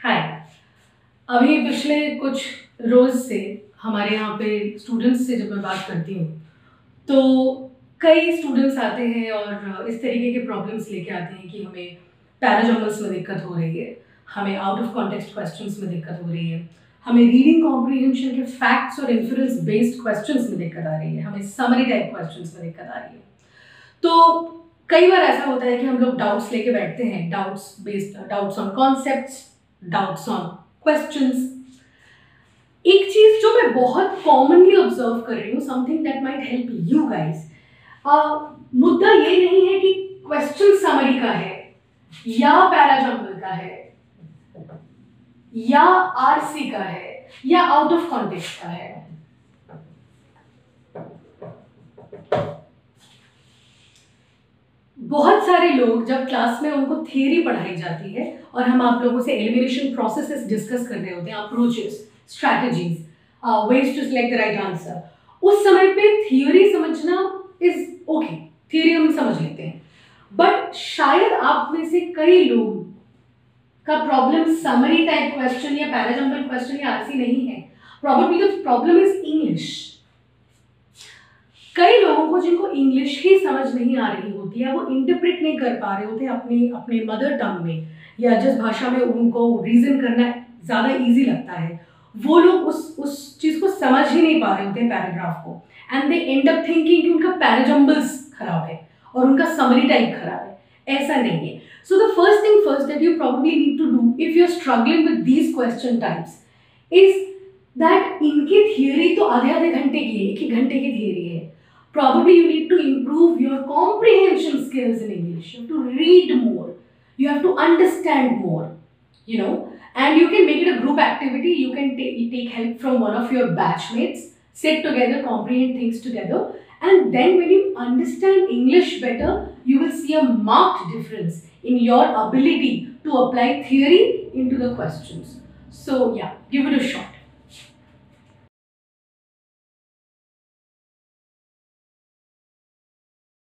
हाय। अभी पिछले कुछ रोज से हमारे यहाँ पे स्टूडेंट्स से जब मैं बात करती हूँ तो कई स्टूडेंट्स आते हैं और इस तरीके के प्रॉब्लम्स लेके आते हैं कि हमें पैराजम्बल्स में दिक्कत हो रही है, हमें आउट ऑफ कॉन्टेक्स्ट क्वेश्चंस में दिक्कत हो रही है, हमें रीडिंग कॉम्प्रिहेंशन के फैक्ट्स और इन्फ्रेंस बेस्ड क्वेश्चंस में दिक्कत आ रही है, हमें समरी टाइप क्वेश्चंस में दिक्कत आ रही है। तो कई बार ऐसा होता है कि हम लोग डाउट्स लेके बैठते हैं, doubts on concepts, doubts on questions. एक चीज जो मैं बहुत कॉमनली ऑब्जर्व कर रही हूँ, something that might help you guys, मुद्दा ये नहीं है कि क्वेश्चन समरी का है या पैराजम्बल का है या आरसी का है या आउट ऑफ कॉन्टेक्स्ट का है। बहुत सारे लोग जब क्लास में उनको थियरी पढ़ाई जाती है और हम आप लोगों से एलिमिनेशन प्रोसेसेस डिस्कस कर रहे होते हैं, approaches, strategies, ways to select the right answer, उस समय पे थियरी समझना इज ओके, थियरी हम समझ लेते हैं। बट शायद आप में से कई लोग का प्रॉब्लम समरी टाइप क्वेश्चन या पैराजम्बल क्वेश्चन या आरसी नहीं है, probably the problem is English. कई लोगों को जिनको इंग्लिश ही समझ नहीं आ रही होती है, वो इंटरप्रेट नहीं कर पा रहे होते अपने मदर टंग में, या जिस भाषा में उनको रीजन करना ज़्यादा इजी लगता है, वो लोग उस चीज़ को समझ ही नहीं पा रहे होते हैं, पैराग्राफ को, and they end up thinking कि उनका पैराजम्बल्स खराब है और उनका समरी टाइप खराब है। ऐसा नहीं है। So the first thing first that you probably need to do if you are struggling with these question types is that इनकी थियरी तो आधे घंटे की है, 1 घंटे की थियरी है। Probably you need to improve your comprehension skills in English. You have to read more. You have to understand more, and you can make it a group activity. You can take help from one of your batchmates, sit together, comprehend things together, and then when you understand English better, you will see a marked difference in your ability to apply theory into the questions. So yeah, give it a shot.